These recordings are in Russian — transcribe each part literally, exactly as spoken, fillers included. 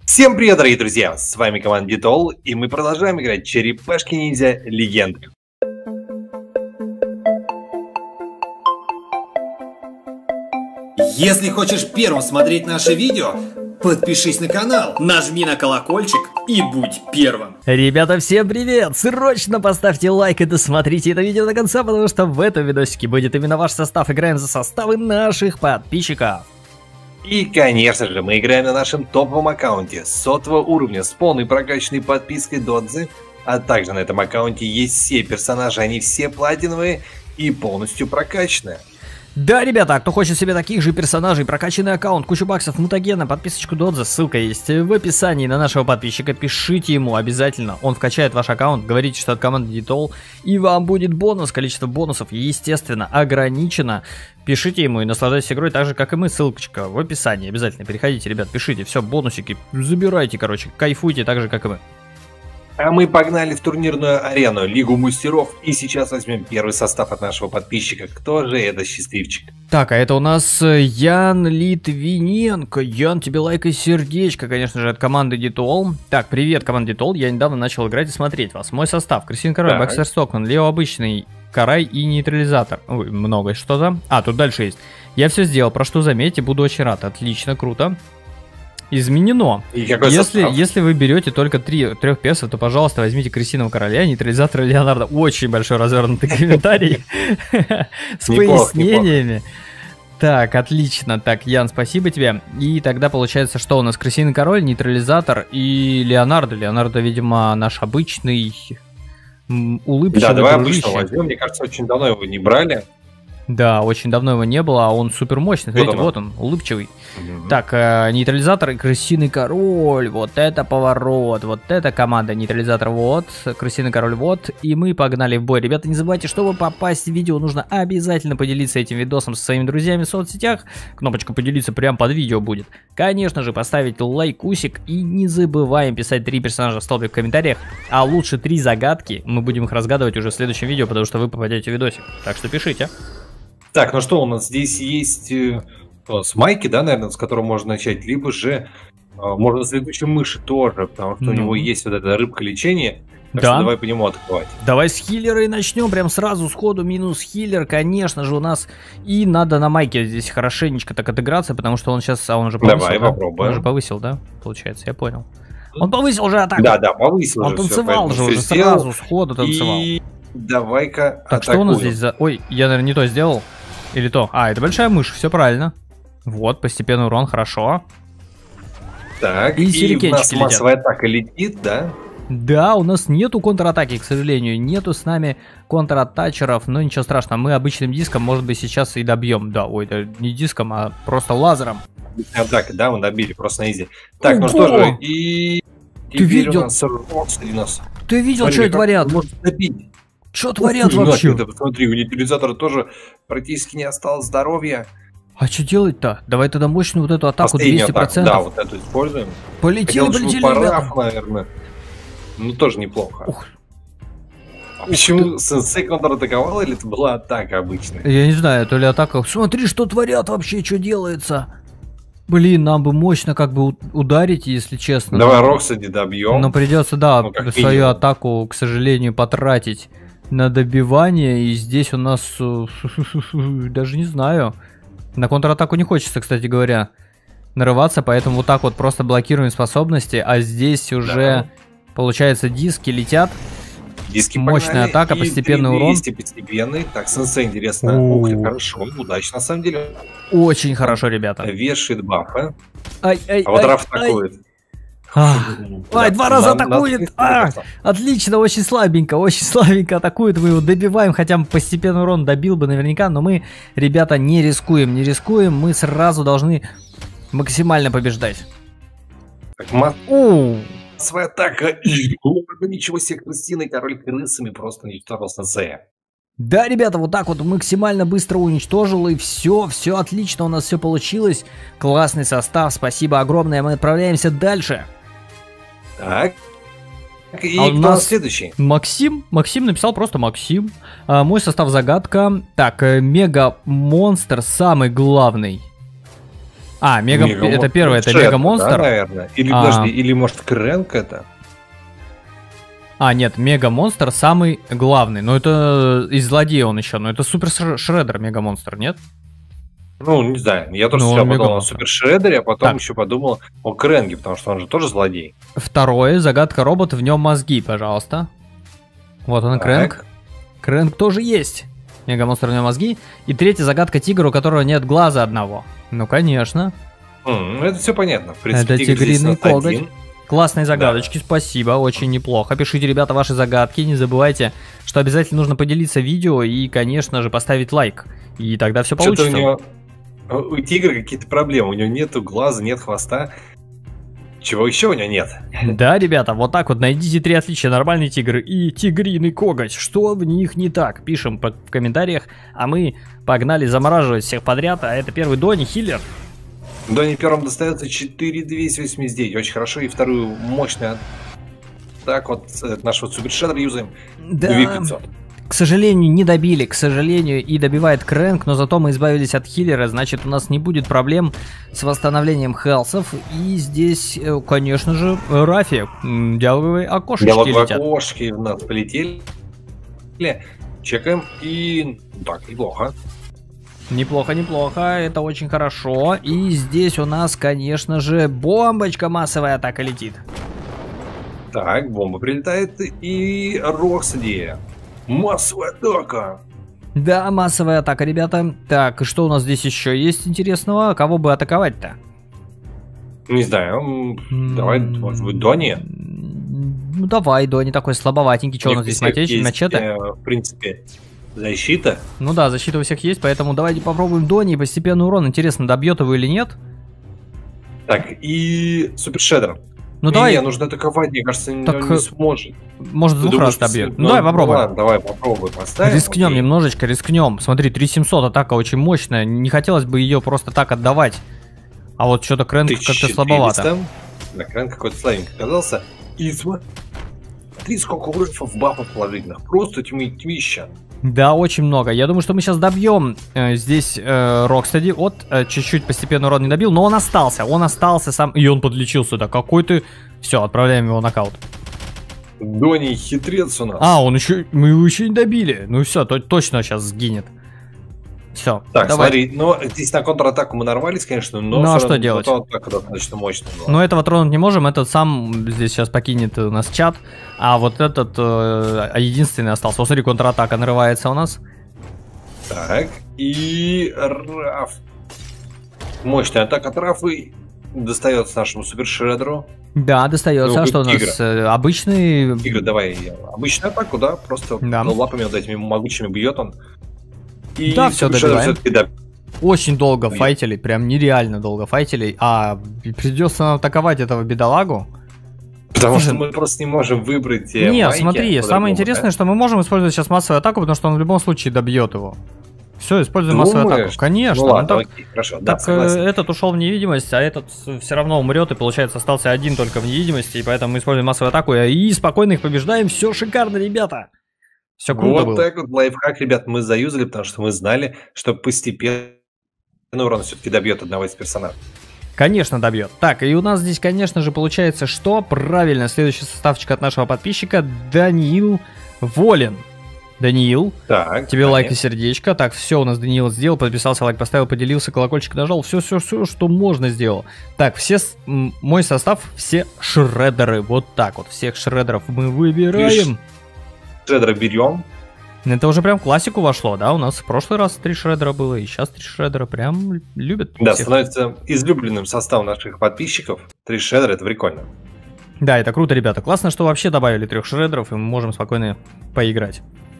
Всем привет, дорогие друзья! С вами команда Дитол, и мы продолжаем играть Черепашки-ниндзя Легенды. Если хочешь первым смотреть наши видео, подпишись на канал, нажми на колокольчик и будь первым. Ребята, всем привет! Срочно поставьте лайк и досмотрите это видео до конца, потому что в этом видосике будет именно ваш состав. Играем за составы наших подписчиков. И, конечно же, мы играем на нашем топовом аккаунте сотого уровня с полной прокачанной подпиской Додзи, а также на этом аккаунте есть все персонажи, они все платиновые и полностью прокачанные. Да, ребята, кто хочет себе таких же персонажей, прокачанный аккаунт, кучу баксов, мутагена, подписочку Додзи, ссылка есть в описании на нашего подписчика, пишите ему обязательно, он вкачает ваш аккаунт, говорите, что от команды Дитол, и вам будет бонус, количество бонусов, естественно, ограничено. Пишите ему и наслаждайтесь игрой так же, как и мы, ссылочка в описании, обязательно переходите, ребят, пишите, все, бонусики, забирайте, короче, кайфуйте так же, как и мы. А мы погнали в турнирную арену, Лигу мастеров, и сейчас возьмем первый состав от нашего подписчика. Кто же это счастливчик? Так, а это у нас Ян Литвиненко. Ян, тебе лайк и сердечко, конечно же, от команды Дитол. Так, привет, команда Дитол. Я недавно начал играть и смотреть вас. Мой состав: Крысиный Король, Боксер Стокман, Лео обычный, Карай и нейтрализатор. Ой, много что-то. А, тут дальше есть. Я все сделал, прошу заметьте, буду очень рад. Отлично, круто. Изменено. Если, если вы берете только три, трех персов, то, пожалуйста, возьмите Крысиного Короля, нейтрализатора Леонардо. Очень большой развернутый комментарий с пояснениями. Так, отлично. Так, Ян, спасибо тебе. И тогда получается, что у нас Крысиный Король, нейтрализатор и Леонардо. Леонардо, видимо, наш обычный улыбчивый. Да, давай обычно возьмем. Мне кажется, очень давно его не брали. Да, очень давно его не было, а он супер мощный. Смотрите, вот он, улыбчивый. Mm-hmm. Так, э, нейтрализатор и Крысиный Король. Вот это поворот. Вот это команда. Нейтрализатор вот. Крысиный Король вот. И мы погнали в бой. Ребята, не забывайте, чтобы попасть в видео, нужно обязательно поделиться этим видосом со своими друзьями в соцсетях. Кнопочка поделиться прямо под видео будет. Конечно же, поставить лайкусик. И не забываем писать три персонажа в столбик в комментариях. А лучше три загадки. Мы будем их разгадывать уже в следующем видео, потому что вы попадете в видосик. Так что пишите. Так, ну что, у нас здесь есть э, с майки, да, наверное, с которого можно начать, либо же э, можно с летучей мыши тоже, потому что ну. у него есть вот эта рыбка лечения, так да. что давай по нему открывать. Давай с хиллера и начнем, прям сразу сходу минус хиллер, конечно же, у нас, и надо на майке здесь хорошенечко так отыграться, потому что он сейчас, а он уже повысил, давай, да? попробуем. Он уже повысил, да, получается, я понял. Он повысил уже атаку. Да, да, повысил. Он уже танцевал все, же уже, сразу сходу танцевал. И давай-ка Так, атакуем. Что у нас здесь за... Ой, я, наверное, не то сделал. Или то. А, это большая мышь, все правильно. Вот, постепенный урон, хорошо. Так, и, и у нас массовая атака летит, да? Да, у нас нету контратаки, к сожалению. Нету с нами контратачеров, но ничего страшного. Мы обычным диском, может быть, сейчас и добьем. Да, ой, это не диском, а просто лазером. Так, да, мы добили, просто на изи. Так, Ого! Ну что же, и... Ты видел? У нас... Ты видел, Смотри, что творят? Что творят Ух, вообще? Это, посмотри, у нейтрализатора тоже практически не осталось здоровья. А что делать-то? Давай тогда мощную вот эту атаку двести процентов. Да, вот эту используем. Полетели, полетели, параф, наверное. Ну, тоже неплохо. Ух. А почему сенсей контратаковал, или это была атака обычная? Я не знаю, то ли атака. Смотри, что творят вообще, что делается. Блин, нам бы мощно как бы ударить, если честно. Давай Роксади добьем. Но придется, да, ну, свою минимум. атаку, к сожалению, потратить на добивание, и здесь у нас даже не знаю. На контратаку не хочется, кстати говоря, нарываться, поэтому вот так вот просто блокируем способности, а здесь уже да. получается диски летят. Диски Мощная атака, и постепенный урон. Постепенный. Так, сенсей, интересно. Ух ты, хорошо, удачно на самом деле. Очень хорошо, ребята. Вешает бафы. Ай, ай, а вот ай, Раф атакует. А, Ай, два раза атакует! А, отлично, очень слабенько, очень слабенько атакует. Мы его добиваем, хотя бы постепенный урон добил бы наверняка, но мы, ребята, не рискуем, не рискуем. Мы сразу должны максимально побеждать. Так, своя атака. Ничего себе, Крысиный Король крысами просто уничтожил сенсея. Да, ребята, вот так вот максимально быстро уничтожил, и все, все отлично, у нас все получилось. Классный состав, спасибо огромное, мы отправляемся дальше. Так, и а кто у нас следующий? Максим, Максим написал просто Максим. А, мой состав загадка. Так, Мега Монстр самый главный. А, мега... Мега это первое, это Шредер, Мега-монстр? да, наверное. Или, А. подожди, или может Крэнк это? А, нет, Мега-монстр самый главный. Но это из злодея он еще. Но это Супер Шр- Шредер Мега-монстр, нет? Ну, не знаю, я тоже Ну, сначала он подумал о Мега-монстр. Супер Шредере, а потом Так. еще подумал о Крэнге, потому что он же тоже злодей. Второе, загадка робот, в нем мозги, пожалуйста. Вот он, Так. Крэнк. Крэнк тоже есть. Мега-монстр, в нем мозги. И третья загадка тигр, у которого нет глаза одного. Ну, конечно. М, ну, это все понятно. В принципе, Это тигр здесь тигриный у нас коготь. один. Классные загадочки, спасибо, очень неплохо. Пишите, ребята, ваши загадки, не забывайте, что обязательно нужно поделиться видео и, конечно же, поставить лайк. И тогда все Что-то получится. у него... У тигра какие-то проблемы. У него нету глаза, нет хвоста. Чего еще у него нет? Да, ребята, вот так вот найдите три отличия: нормальный тигр и тигриный коготь. Что в них не так? Пишем по- в комментариях, а мы погнали замораживать всех подряд. А это первый Донни, хиллер. Дони первым достается четыре тысячи двести восемьдесят девять. Очень хорошо. И вторую мощную. Так вот, э, наш вот Супер Шредер юзаем. Да, две тысячи пятьсот. к сожалению, не добили, к сожалению, и добивает Крэнк, но зато мы избавились от хиллера, значит, у нас не будет проблем с восстановлением хелсов. И здесь, э, конечно же, Рафи, м, диалоговые окошечки Диалоговые летят. окошки в нас полетели. Чекаем. И... Так, неплохо. Неплохо, неплохо, это очень хорошо. И здесь у нас, конечно же, бомбочка, массовая атака летит. Так, бомба прилетает. И Роксади. Массовая атака. Да, массовая атака, ребята. Так, и что у нас здесь еще есть интересного? Кого бы атаковать-то? Не знаю. м, Давай, может быть, Дони. Ну давай, Дони такой слабоватенький. Что у нас здесь, всех мачете? есть, Мачете? э, в принципе, защита. Ну да, защита у всех есть, поэтому давайте попробуем Дони и постепенный урон. Интересно, добьет его или нет? Так, и Супер Шредер. Ну Не, давай, не, нужно атаковать, мне кажется, он Так, не сможет. может, Ты двух думаешь, раз что добьет. с- Ну давай попробуем. Ладно, давай попробуем, поставим. Рискнем окей. немножечко, рискнем. Смотри, три тысячи семьсот, атака очень мощная. Не хотелось бы ее просто так отдавать. А вот что-то Крэнк как-то тысяча слабовато. четыреста. Да, кран какой-то слабенький оказался. И смотри, сколько урыфов бафов положительных. Просто тьмы, тьмища. Да, очень много. Я думаю, что мы сейчас добьем э, здесь э, Рокстеди. Вот, э, чуть-чуть постепенно урон не добил, но он остался. Он остался сам. И он подлечился. Да какой ты... Все, отправляем его в нокаут. Дони хитрец у нас. А, он еще... Мы его еще не добили. Ну все, то, точно сейчас сгинет. Все, Так, давай. смотри, но здесь на контратаку мы нарвались, конечно, но... Ну, а всё что равно делать? зато атака достаточно мощная была. Но этого тронуть не можем. Этот сам здесь сейчас покинет у нас чат. А вот этот э, единственный остался. Вот смотри, контратака нарывается у нас. Так, и Раф. Мощная атака от Рафы достается нашему Супер Шредеру. Да, достается. Ну, А что у тигра. нас? Э, обычный... Игорь, давай обычную атаку, да? Просто Да. лапами вот этими могучими бьет он. И Да, всё, Супер Шредер добиваем. всё-таки да. Очень долго Ой. файтили, прям нереально долго файтили. А придется нам атаковать этого бедолагу. Потому Слушай, что мы просто не можем выбрать э, Не, майки смотри, по-другому, самое интересное, да? что мы можем использовать сейчас массовую атаку, потому что он в любом случае добьет его. Все, используем массовую Думаешь? атаку. Конечно. Ну ну ладно, так окей, хорошо, да, так, э, согласен. этот ушел в невидимость, а этот все равно умрет, и получается остался один только в невидимости, и поэтому мы используем массовую атаку и спокойно их побеждаем. Все шикарно, ребята. Все круто Вот было. так вот лайфхак, ребят, мы заюзали, потому что мы знали, что постепенно урон все-таки добьет одного из персонажей. Конечно, добьет. Так, и у нас здесь, конечно же, получается, что правильно, следующий составчик от нашего подписчика Даниил Волин. Даниил, Так, тебе понятно. лайк и сердечко. Так, все у нас Даниил сделал, подписался, лайк поставил, поделился, колокольчик нажал. Все, все, все, что можно сделал. Так, все, с- м, мой состав, все шредеры. Вот так вот, всех шредеров мы выбираем. Шредера берем. Это уже прям в классику вошло, да? У нас в прошлый раз три шредера было, и сейчас три шредера прям любят. Да, всех. становится излюбленным составом наших подписчиков. Три шредера, это прикольно. Да, это круто, ребята. Классно, что вообще добавили трех шредеров, и мы можем спокойно поиграть.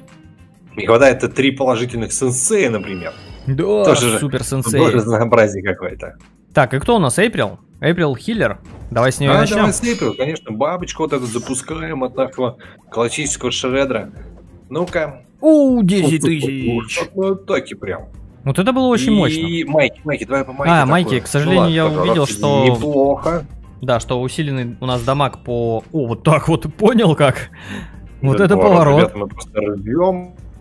Не хватает три положительных сенсея, например. Да, Тоже же супер сенсей. Боже, разнообразие какое-то. Так, и кто у нас? Эйприл? Эйприл хиллер. Давай с нее А, начнем. давай слепил, конечно, бабочку вот эту запускаем от нашего классического шредера. Ну-ка. У, десять тысяч. Ну, атаки прям. Вот это было очень И мощно. майки, майки, давай по майке. А, такое. майки, к сожалению, Ну, я ладно, увидел, тоже что- неплохо. Да, что усиленный у нас дамаг по... О, вот так вот, понял как? Вот Этот это поворот. Ребята, мы просто рвем.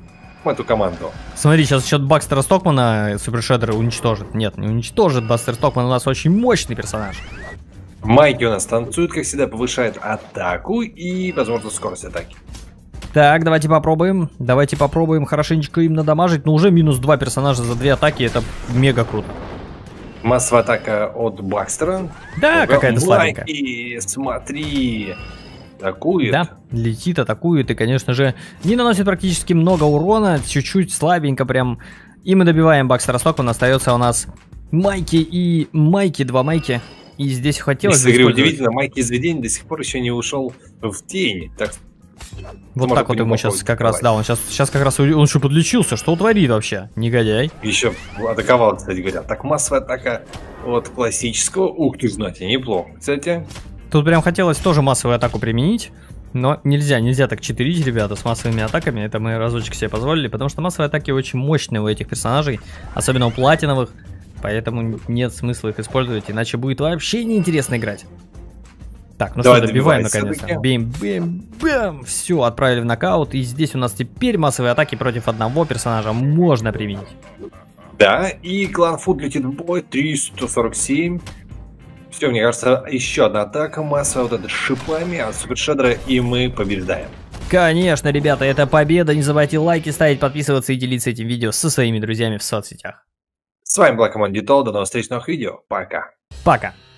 эту команду. Смотри, сейчас счет Бакстера Стокмана Супер Шреддер уничтожит. Нет, не уничтожит. Бакстер Стокман у нас очень мощный персонаж. Майки у нас танцует, как всегда, повышает атаку и, возможно, скорость атаки. Так, давайте попробуем. Давайте попробуем хорошенечко им надамажить. Но уже минус два персонажа за две атаки. Это мега круто. Массовая атака от Бакстера. Да, какая-то слабенькая. Майки, смотри. Атакует. Да, летит, атакует и, конечно же, не наносит практически много урона. Чуть-чуть слабенько прям. И мы добиваем Бакстера Стокмана. Остается у нас Майки и Майки, два Майки. И здесь хотелось бы использовать... удивительно, Майки из видения до сих пор еще не ушел в тень. Так... Вот так вот ему сейчас как раз, да, он сейчас, сейчас как раз, он еще подлечился, что творит вообще, негодяй. Еще атаковал, кстати говоря. Так, массовая атака от классического, ух ты, знаете, неплохо, кстати. Тут прям хотелось тоже массовую атаку применить, но нельзя, нельзя так читерить, ребята, с массовыми атаками, это мы разочек себе позволили, потому что массовые атаки очень мощные у этих персонажей, особенно у платиновых, поэтому нет смысла их использовать, иначе будет вообще неинтересно играть. Так, ну Давай что, добиваем наконец-то. Бим, бим, бим. Все, отправили в нокаут. И здесь у нас теперь массовые атаки против одного персонажа можно применить. Да, и клан Фуд летит в бой. триста сорок семь. Все, мне кажется, еще одна атака массовая, вот эта с шипами от Супер Шреддера, и мы побеждаем. Конечно, ребята, это победа. Не забывайте лайки ставить, подписываться и делиться этим видео со своими друзьями в соцсетях. С вами была команда Ditol. До новых встреч в новых видео. Пока. Пока.